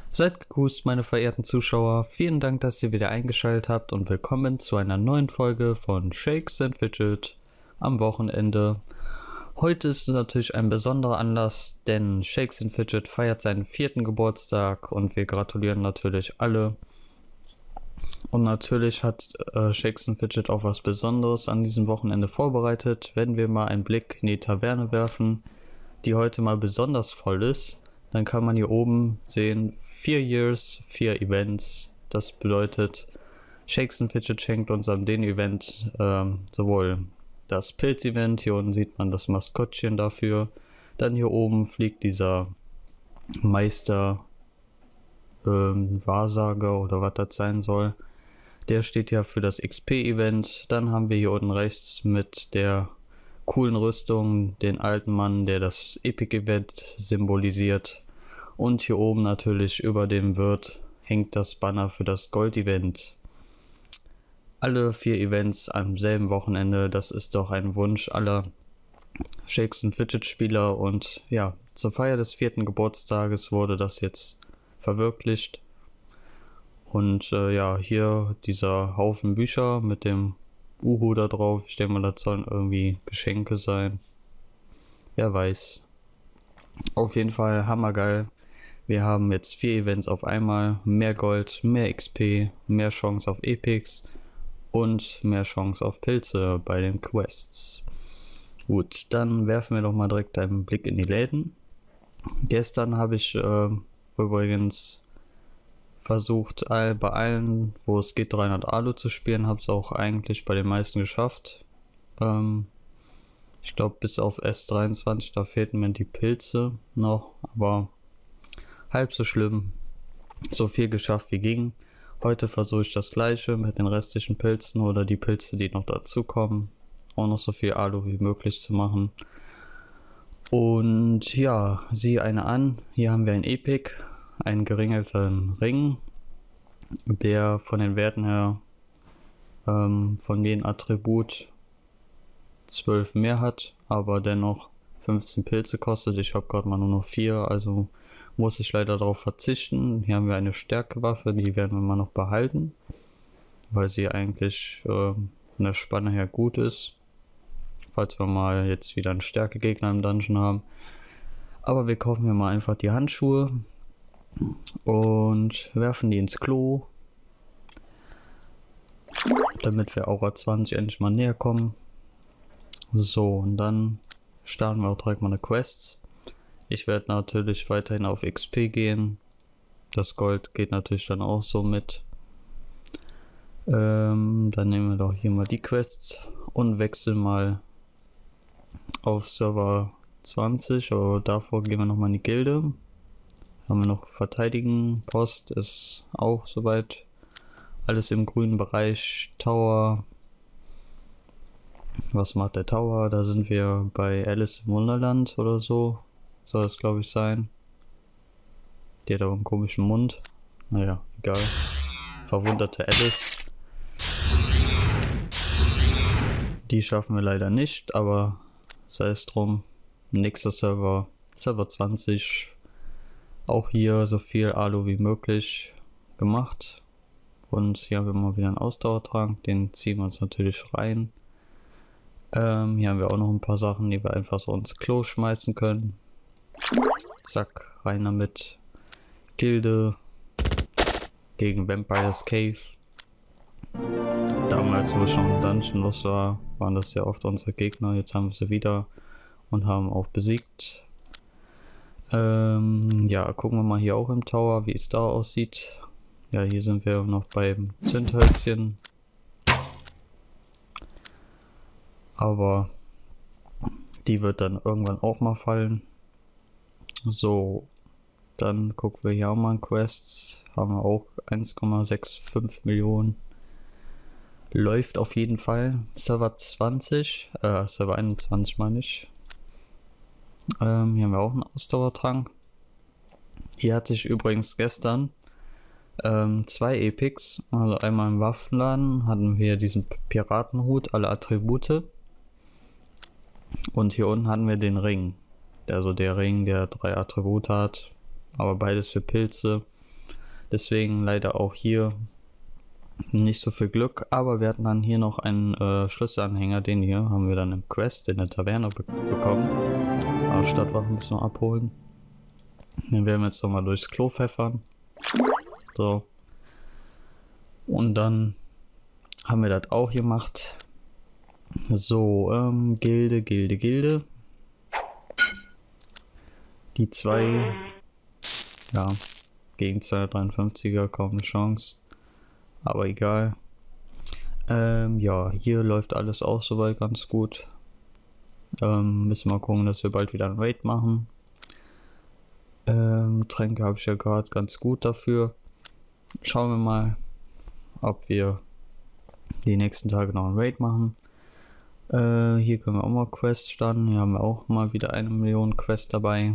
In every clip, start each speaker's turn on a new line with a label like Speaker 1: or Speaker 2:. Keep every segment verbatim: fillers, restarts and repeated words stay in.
Speaker 1: Seid gegrüßt, meine verehrten Zuschauer. Vielen Dank, dass ihr wieder eingeschaltet habt und willkommen zu einer neuen Folge von Shakes and Fidget am Wochenende. Heute ist natürlich ein besonderer Anlass, denn Shakes and Fidget feiert seinen vierten Geburtstag und wir gratulieren natürlich alle. Und natürlich hat äh, Shakes and Fidget auch was Besonderes an diesem Wochenende vorbereitet. Wenn wir mal einen Blick in die Taverne werfen, die heute mal besonders voll ist, dann kann man hier oben sehen, vier Years, vier Events. Das bedeutet, Shakes and Fidget schenkt uns an dem Event ähm, sowohl das Pilz-Event, hier unten sieht man das Maskottchen dafür, dann hier oben fliegt dieser Meister ähm, Wahrsager oder was das sein soll. Der steht ja für das X P-Event. Dann haben wir hier unten rechts mit der coolen Rüstung den alten Mann, der das Epic-Event symbolisiert. Und hier oben natürlich über dem Wirt hängt das Banner für das Gold-Event. Alle vier Events am selben Wochenende, das ist doch ein Wunsch aller Shakes and Fidget Spieler. Und ja, zur Feier des vierten Geburtstages wurde das jetzt verwirklicht. Und äh, ja, hier dieser Haufen Bücher mit dem Uhu da drauf. Ich denke mal, das sollen irgendwie Geschenke sein. Wer weiß. Auf jeden Fall hammergeil. Wir haben jetzt vier Events auf einmal. Mehr Gold, mehr X P, mehr Chance auf Epics und mehr Chance auf Pilze bei den Quests. Gut, dann werfen wir doch mal direkt einen Blick in die Läden. Gestern habe ich äh, übrigens versucht, all, bei allen, wo es geht, dreihundert Alu zu spielen. Habe es auch eigentlich bei den meisten geschafft. Ähm, ich glaube, bis auf S dreiundzwanzig, da fehlten mir die Pilze noch, aber halb so schlimm. So viel geschafft wie ging. Heute versuche ich das gleiche mit den restlichen Pilzen oder die Pilze, die noch dazu kommen. Auch noch so viel Alu wie möglich zu machen. Und ja, sieh eine an. Hier haben wir ein Epic. Einen geringelten Ring, der von den Werten her ähm, von jedem Attribut zwölf mehr hat, aber dennoch fünfzehn Pilze kostet. Ich habe gerade mal nur noch vier, also muss ich leider darauf verzichten. Hier haben wir eine Stärkewaffe, die werden wir mal noch behalten, weil sie eigentlich äh, von der Spanne her gut ist, falls wir mal jetzt wieder einen Stärkegegner im Dungeon haben. Aber wir kaufen hier mal einfach die Handschuhe und werfen die ins Klo, damit wir Aura zwanzig endlich mal näher kommen. So, und dann starten wir auch direkt mal eine Quest. Ich werde natürlich weiterhin auf X P gehen. Das Gold geht natürlich dann auch so mit. Ähm, dann nehmen wir doch hier mal die Quests und wechseln mal auf Server zwanzig, aber davor gehen wir nochmal in die Gilde. Haben wir noch Verteidigen, Post ist auch soweit alles im grünen Bereich. Tower, was macht der Tower? Da sind wir bei Alice im Wunderland oder so, soll das glaube ich sein. Die hat aber einen komischen Mund, naja, egal. Verwunderte Alice. Die schaffen wir leider nicht, aber sei es drum. Nächster Server, Server zwanzig. Auch hier so viel Alu wie möglich gemacht. Und hier haben wir mal wieder einen Ausdauertrank, den ziehen wir uns natürlich rein. Ähm, hier haben wir auch noch ein paar Sachen, die wir einfach so ins Klo schmeißen können. Zack, rein damit. Gilde gegen Vampire's Cave. Damals, wo schon ein Dungeon los war, waren das ja oft unsere Gegner. Jetzt haben wir sie wieder und haben auch besiegt. Ähm, ja, gucken wir mal hier auch im Tower, wie es da aussieht. Ja, hier sind wir noch beim Zündhölzchen. Aber die wird dann irgendwann auch mal fallen. So, dann gucken wir hier auch mal in Quests. Haben wir auch eins Komma fünfundsechzig Millionen. Läuft auf jeden Fall. Server zwanzig, äh, Server einundzwanzig meine ich. Ähm, hier haben wir auch einen Ausdauertrank. Hier hatte ich übrigens gestern ähm, zwei Epics. Also einmal im Waffenladen hatten wir diesen Piratenhut, alle Attribute. Und hier unten hatten wir den Ring. Also der Ring, der drei Attribute hat. Aber beides für Pilze. Deswegen leider auch hier nicht so viel Glück, aber wir hatten dann hier noch einen äh, Schlüsselanhänger, den hier haben wir dann im Quest in der Taverne be bekommen. Aber Stadtwachen müssen wir abholen. Den werden wir jetzt nochmal durchs Klo pfeffern. So. Und dann haben wir das auch gemacht. So, ähm, Gilde, Gilde, Gilde. Die zwei, ja, gegen zweihundertdreiundfünfziger kaum eine Chance. Aber egal. Ähm, ja, hier läuft alles auch soweit ganz gut. Ähm, müssen wir mal gucken, dass wir bald wieder ein Raid machen. Ähm, Tränke habe ich ja gerade ganz gut dafür. Schauen wir mal, ob wir die nächsten Tage noch ein Raid machen. Äh, hier können wir auch mal Quests starten. Hier haben wir auch mal wieder eine Million Quests dabei.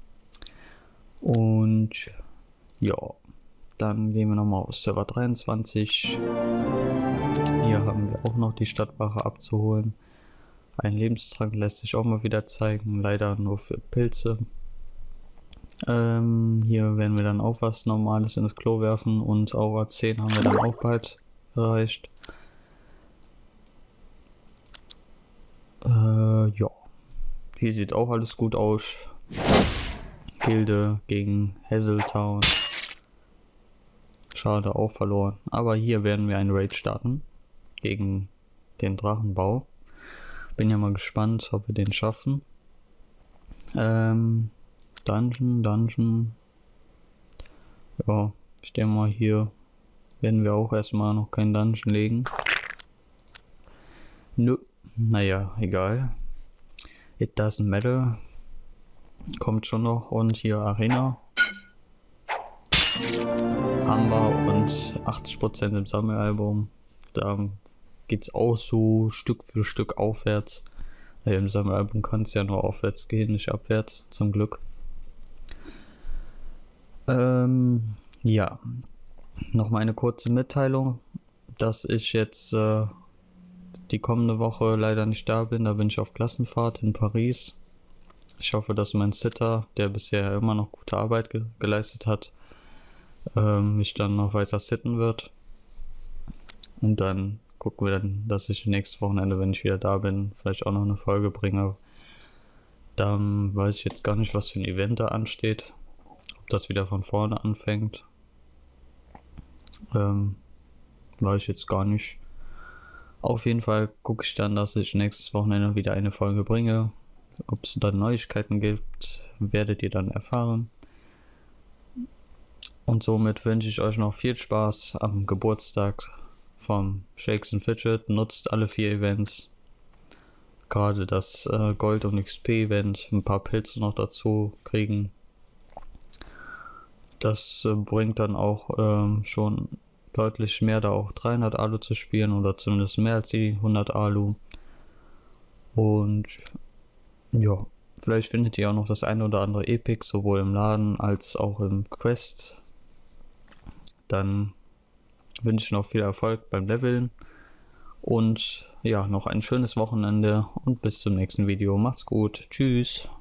Speaker 1: Und ja. Dann gehen wir nochmal auf Server dreiundzwanzig. Hier haben wir auch noch die Stadtwache abzuholen. Ein Lebenstrank lässt sich auch mal wieder zeigen. Leider nur für Pilze. Ähm, hier werden wir dann auch was Normales in das Klo werfen. Und Aura zehn haben wir dann auch bald erreicht. Äh, ja. Hier sieht auch alles gut aus. Gilde gegen Hazeltown. Schade, auch verloren. Aber hier werden wir einen Raid starten gegen den Drachenbau. Bin ja mal gespannt, ob wir den schaffen. Ähm, Dungeon, Dungeon. Ja, ich denke mal, hier werden wir auch erstmal noch keinen Dungeon legen. Nö, naja, egal. It doesn't matter. Kommt schon noch. Und hier Arena. Haben wir und achtzig Prozent im Sammelalbum. Da geht es auch so Stück für Stück aufwärts. Ja, im Sammelalbum kann es ja nur aufwärts gehen, nicht abwärts, zum Glück. Ähm, ja, nochmal eine kurze Mitteilung, dass ich jetzt äh, die kommende Woche leider nicht da bin. Da bin ich auf Klassenfahrt in Paris. Ich hoffe, dass mein Sitter, der bisher immer noch gute Arbeit ge geleistet hat, mich dann noch weiter sitten wird. Und dann gucken wir dann, dass ich nächstes Wochenende, wenn ich wieder da bin, vielleicht auch noch eine Folge bringe. Dann weiß ich jetzt gar nicht, was für ein Event da ansteht. Ob das wieder von vorne anfängt. Ähm, weiß ich jetzt gar nicht. Auf jeden Fall gucke ich dann, dass ich nächstes Wochenende wieder eine Folge bringe. Ob es dann Neuigkeiten gibt, werdet ihr dann erfahren. Und somit wünsche ich euch noch viel Spaß am Geburtstag vom Shakes and Fidget. Nutzt alle vier Events. Gerade das äh, Gold- und X P-Event. Ein paar Pilze noch dazu kriegen. Das äh, bringt dann auch ähm, schon deutlich mehr, da auch dreihundert Alu zu spielen. Oder zumindest mehr als die hundert Alu. Und ja, vielleicht findet ihr auch noch das eine oder andere Epic, sowohl im Laden als auch im Quest. Dann wünsche ich noch viel Erfolg beim Leveln und ja, noch ein schönes Wochenende und bis zum nächsten Video. Macht's gut. Tschüss.